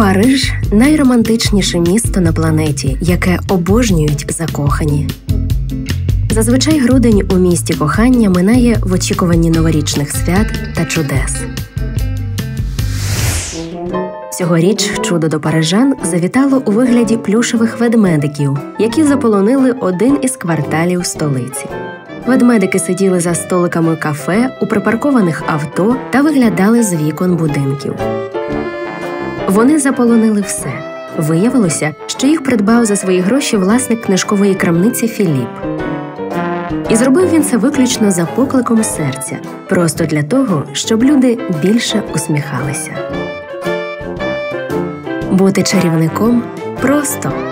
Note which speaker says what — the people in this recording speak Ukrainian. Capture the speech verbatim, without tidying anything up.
Speaker 1: Париж – найромантичніше місто на планеті, яке обожнюють закохані. Зазвичай грудень у місті кохання минає в очікуванні новорічних свят та чудес. Цьогоріч чудо до парижан завітало у вигляді плюшевих ведмедиків, які заполонили один із кварталів столиці. Ведмедики сиділи за столиками кафе, у припаркованих авто та виглядали з вікон будинків. Вони заполонили все. Виявилося, що їх придбав за свої гроші власник книжкової крамниці Філіп. І зробив він це виключно за покликом серця, просто для того, щоб люди більше усміхалися. Бути чарівником просто.